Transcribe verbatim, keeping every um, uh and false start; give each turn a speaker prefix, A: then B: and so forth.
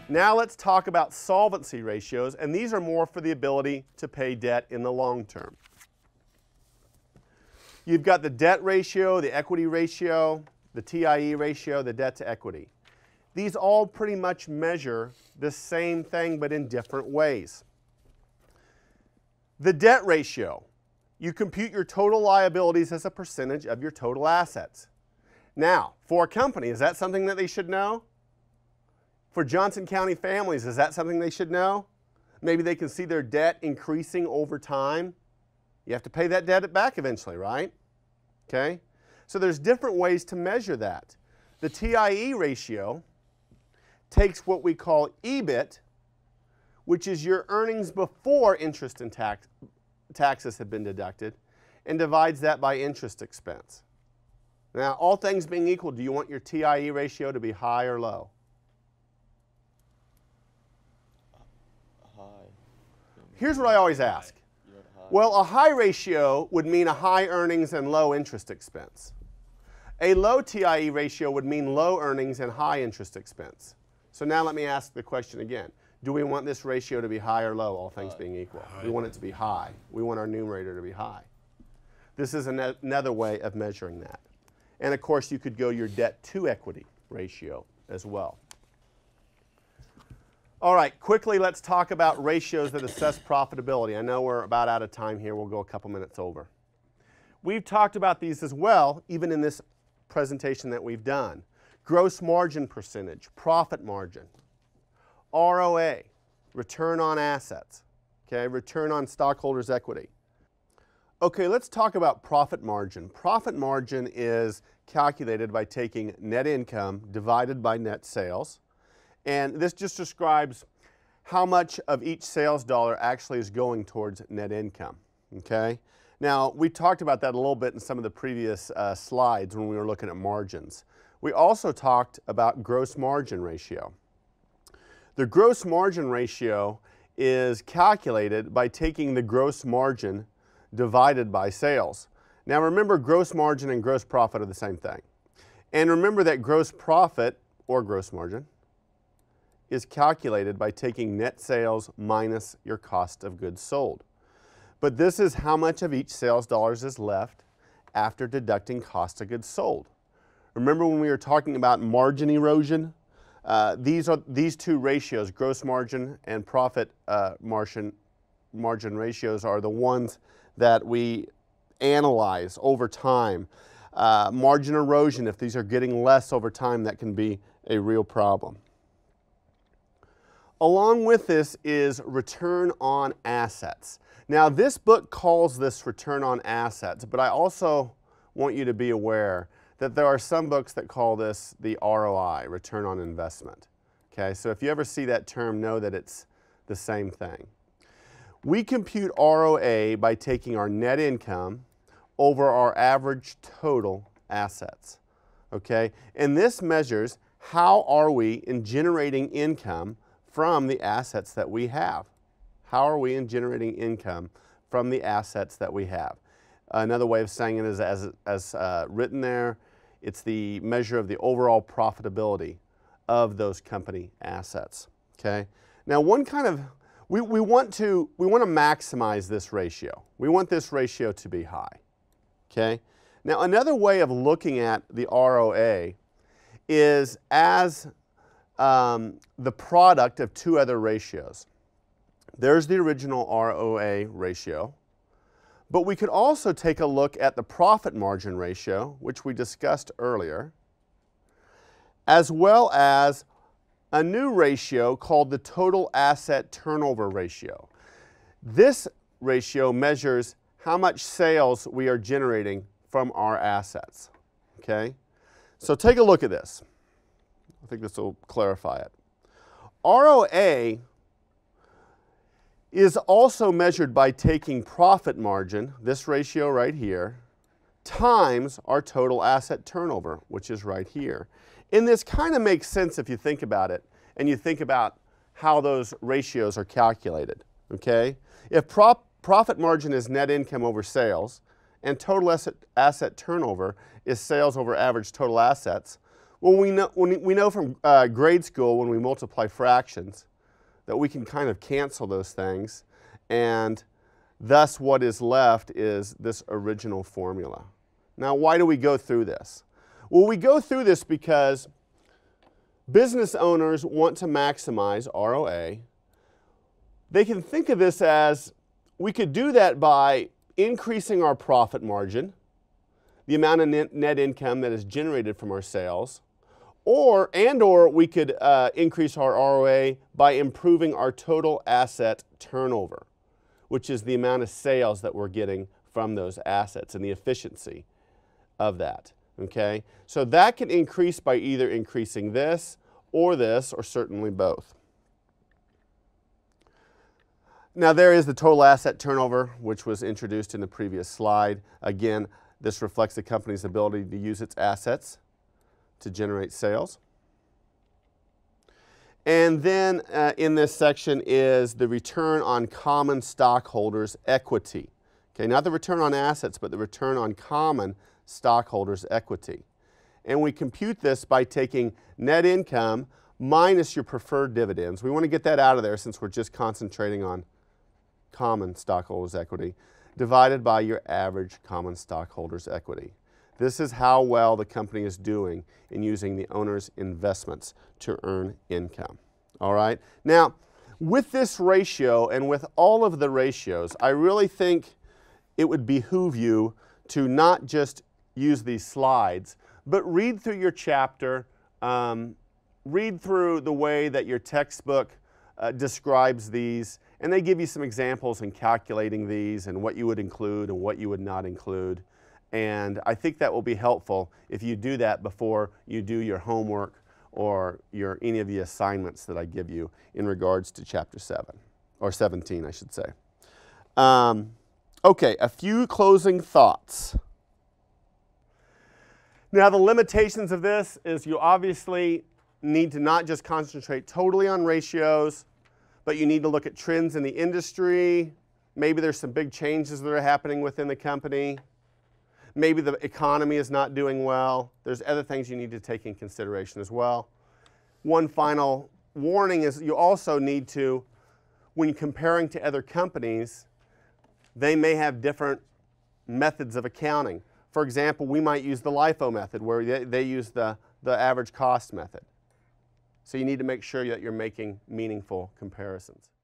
A: Now let's talk about solvency ratios, and these are more for the ability to pay debt in the long term. You've got the debt ratio, the equity ratio, the T I E ratio, the debt to equity. These all pretty much measure the same thing but in different ways. The debt ratio, you compute your total liabilities as a percentage of your total assets. Now, for a company, is that something that they should know? For Johnson County families, is that something they should know? Maybe they can see their debt increasing over time. You have to pay that debt back eventually, right? Okay? So there's different ways to measure that. The T I E ratio takes what we call E B I T, which is your earnings before interest and tax, taxes have been deducted, and divides that by interest expense. Now, all things being equal, do you want your T I E ratio to be high or low?
B: High.
A: Here's what I always ask. Well, a high ratio would mean a high earnings and low interest expense. A low T I E ratio would mean low earnings and high interest expense. So now let me ask the question again. Do we want this ratio to be high or low, all things being equal? We want it to be high. We want our numerator to be high. This is an another way of measuring that. And of course, you could go your debt to equity ratio as well. All right, quickly let's talk about ratios that assess profitability. I know we're about out of time here. We'll go a couple minutes over. We've talked about these as well, even in this presentation that we've done. Gross margin percentage, profit margin, R O A, return on assets, okay, return on stockholders' equity. Okay, let's talk about profit margin. Profit margin is calculated by taking net income divided by net sales. And this just describes how much of each sales dollar actually is going towards net income, okay? Now, we talked about that a little bit in some of the previous uh, slides when we were looking at margins. We also talked about gross margin ratio. The gross margin ratio is calculated by taking the gross margin divided by sales. Now remember, gross margin and gross profit are the same thing. And remember that gross profit, or gross margin, is calculated by taking net sales minus your cost of goods sold. But this is how much of each sales dollars is left after deducting cost of goods sold. Remember when we were talking about margin erosion? Uh, these, are, these two ratios, gross margin and profit uh, margin, margin ratios, are the ones that we analyze over time. Uh, margin erosion, if these are getting less over time, that can be a real problem. Along with this is return on assets. Now this book calls this return on assets, but I also want you to be aware that there are some books that call this the R O I, return on investment. Okay, so if you ever see that term, know that it's the same thing. We compute R O A by taking our net income over our average total assets. Okay, and this measures how are we in generating income from the assets that we have. How are we in generating income from the assets that we have? Another way of saying it is as, as uh, written there, it's the measure of the overall profitability of those company assets, okay? Now one kind of, we, we, want to, we want to maximize this ratio. We want this ratio to be high, okay? Now another way of looking at the R O A is as um, the product of two other ratios. There's the original R O A ratio, but we could also take a look at the profit margin ratio, which we discussed earlier, as well as a new ratio called the total asset turnover ratio. This ratio measures how much sales we are generating from our assets, okay? So take a look at this. I think this will clarify it. R O A is also measured by taking profit margin, this ratio right here, times our total asset turnover, which is right here. And this kind of makes sense if you think about it, and you think about how those ratios are calculated, okay? If prop, profit margin is net income over sales, and total asset, asset turnover is sales over average total assets, Well, we know, when we know from uh, grade school when we multiply fractions that we can kind of cancel those things, and thus what is left is this original formula. Now, why do we go through this? Well, we go through this because business owners want to maximize R O A. They can think of this as we could do that by increasing our profit margin, the amount of net, net income that is generated from our sales, or and or we could uh, increase our R O A by improving our total asset turnover, which is the amount of sales that we're getting from those assets and the efficiency of that, okay? So that can increase by either increasing this or this, or certainly both. Now there is the total asset turnover, which was introduced in the previous slide. Again, this reflects the company's ability to use its assets to generate sales. And then uh, in this section is the return on common stockholders' equity. Okay, not the return on assets, but the return on common stockholders' equity. And we compute this by taking net income minus your preferred dividends. We want to get that out of there since we're just concentrating on common stockholders' equity, divided by your average common stockholders' equity. This is how well the company is doing in using the owner's investments to earn income. All right? Now, with this ratio and with all of the ratios, I really think it would behoove you to not just use these slides, but read through your chapter, um, read through the way that your textbook uh, describes these, and they give you some examples in calculating these and what you would include and what you would not include. And I think that will be helpful if you do that before you do your homework or your, any of the assignments that I give you in regards to chapter seven, or seventeen, I should say. Um, okay, a few closing thoughts. Now the limitations of this is you obviously need to not just concentrate totally on ratios, but you need to look at trends in the industry. Maybe there's some big changes that are happening within the company. Maybe the economy is not doing well. There's other things you need to take in consideration as well. One final warning is you also need to, when comparing to other companies, they may have different methods of accounting. For example, we might use the LIFO method where they, they use the, the average cost method. So you need to make sure that you're making meaningful comparisons.